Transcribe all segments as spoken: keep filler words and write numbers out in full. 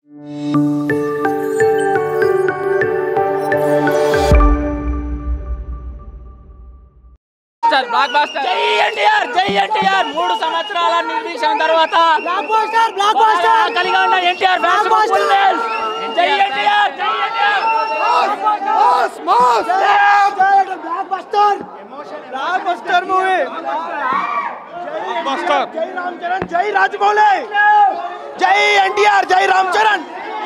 Block buster జై ఎన్టీఆర్ జై ఎన్టీఆర్ మూడు సంవత్సరాల నిర్వీక్షణ తర్వాత బ్లాక్ బస్టర్ బ్లాక్ బస్టర్ కలిగా ఉన్న ఎన్టీఆర్ ఫ్యాన్స్ ఫుల్ మేల్ జై ఎన్టీఆర్ జై NTR mass mass blockbuster blockbuster movie blockbuster జై రామ్ చరణ్ జై రాజమౌళి జై ఎన్టీఆర్ జై రామ్ చరణ్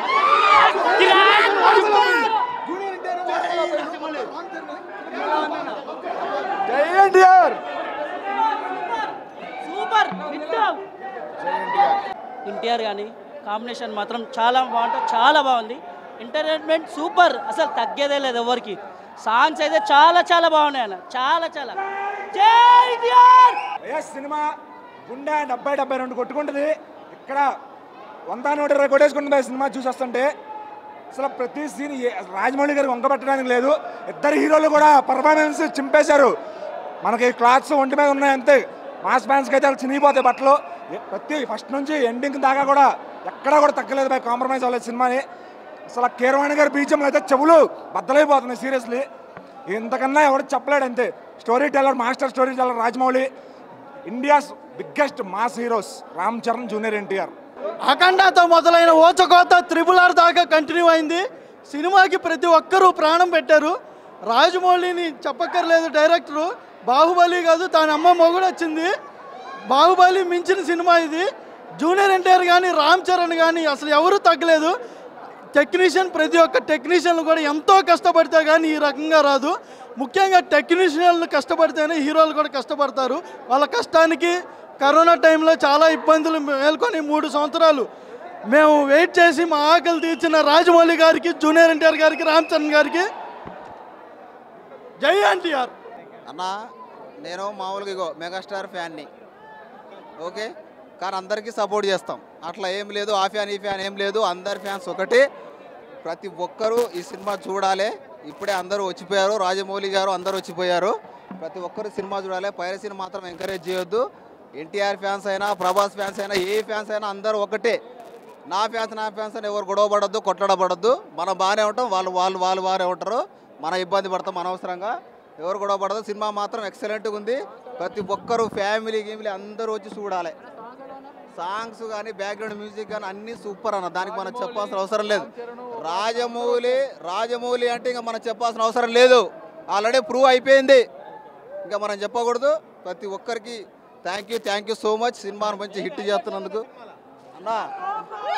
జై ఎన్టీఆర్ సూపర్ హిట్ ఎన్టీఆర్ కానీ కాంబినేషన్ మాత్రం చాలా బాగుంటుంది, చాలా బాగుంది. ఎంటర్టైన్మెంట్ సూపర్, అసలు తగ్గేదే లేదు ఎవరికి. సాంగ్స్ అయితే చాలా చాలా బాగున్నాయి అన్న, చాలా చాలా. జై ఎన్టీఆర్. సినిమా గుండె డెబ్బై డెబ్బై రెండు కొట్టుకుంటుంది. ఇక్కడ వంద నూట ఇరవై కొట్టేసుకుంటుంది సినిమా చూసి వస్తుంటే. అసలు ప్రతి సీన్ రాజమౌళి గారికి వంకబెట్టడానికి లేదు. ఇద్దరు హీరోలు కూడా పర్ఫార్మెన్స్ చింపేశారు. మనకి క్లాత్స్ ఒంటి మీద ఉన్నాయి అంతే. మాస్ ఫ్యాన్స్కి అయితే చినిగిపోతాయి బట్టలు. ప్రతి ఫస్ట్ నుంచి ఎండింగ్ దాకా కూడా ఎక్కడా కూడా తగ్గలేదు, బై కాంప్రమైజ్ అవ్వలేదు సినిమాని. అసలు కీరవాణి గారి బీజంలో అయితే చెవులు బద్దలైపోతున్నాయి సీరియస్లీ. ఇంతకన్నా ఎవరు చెప్పలేడు అంతే. Storyteller, master storyteller Rajamouli. India's biggest mass heroes Ram Charan, junior NTR. అఖండతో మొదలైన ఓచకోత త్రిబుల్ ఆర్ దాకా కంటిన్యూ అయింది. సినిమాకి ప్రతి ఒక్కరూ ప్రాణం పెట్టారు. రాజమౌళిని చెప్పక్కర్లేదు, డైరెక్టరు. బాహుబలి కాదు, తన అమ్మ మొగుడు వచ్చింది. బాహుబలి మించిన సినిమా ఇది. జూనియర్ ఎన్టీఆర్ కానీ రామ్ చరణ్ కానీ అసలు ఎవరూ తగ్గలేదు. టెక్నీషియన్, ప్రతి ఒక్క టెక్నీషియన్లు కూడా ఎంతో కష్టపడితే కానీ ఈ రకంగా రాదు. ముఖ్యంగా టెక్నీషియన్లు కష్టపడితేనే హీరోలు కూడా కష్టపడతారు. వాళ్ళ కష్టానికి కరోనా టైంలో చాలా ఇబ్బందులు మేల్కొని మూడు సంవత్సరాలు మేము వెయిట్ చేసి మా ఆకలి తీర్చిన రాజమౌళి గారికి, జూనియర్ ఎన్టీఆర్ గారికి, రామ్ చరణ్ గారికి జై ఎన్టీఆర్. అన్న నేను మామూలుగా ఇగో మెగాస్టార్ ఫ్యాన్ని, ఓకే, కానీ అందరికీ సపోర్ట్ చేస్తాం. అట్లా ఏం లేదు, ఆ ఫ్యాన్ ఈ ఫ్యాన్ ఏం లేదు, అందరి ఫ్యాన్స్ ఒకటి. ప్రతి ఒక్కరూ ఈ సినిమా చూడాలి. ఇప్పుడే అందరూ వచ్చిపోయారు, రాజమౌళి గారు అందరూ వచ్చిపోయారు. ప్రతి ఒక్కరు సినిమా చూడాలి. పైరసీని మాత్రం ఎంకరేజ్ చేయొద్దు. ఎన్టీఆర్ ఫ్యాన్స్ అయినా, ప్రభాస్ ఫ్యాన్స్ అయినా, ఏ ఫ్యాన్స్ అయినా అందరూ ఒకటే. నా ఫ్యాన్స్ నా ఫ్యాన్స్ అని ఎవరు గొడవ పడద్దు, కొట్టడబడద్దు. మనం బాగానే ఉంటాం, వాళ్ళు వాళ్ళు వాళ్ళు బాగానే ఉంటారు. మనం ఇబ్బంది పడతాం అనవసరంగా. ఎవరు గొడవ పడదు. సినిమా మాత్రం ఎక్సలెంట్గా ఉంది. ప్రతి ఒక్కరు ఫ్యామిలీ గేమిలీ అందరూ వచ్చి చూడాలి. సాంగ్స్ కానీ, బ్యాక్గ్రౌండ్ మ్యూజిక్ కానీ అన్నీ సూపర్ అన్న. దానికి మనం చెప్పాల్సిన అవసరం లేదు. రాజమౌళి రాజమౌళి అంటే ఇంకా మనం చెప్పాల్సిన అవసరం లేదు. ఆల్రెడీ ప్రూవ్ అయిపోయింది, ఇంకా మనం చెప్పకూడదు. ప్రతి ఒక్కరికి thank you thank you so much. సినిమాను మంచి హిట్ చేస్తున్నందుకు అన్నా.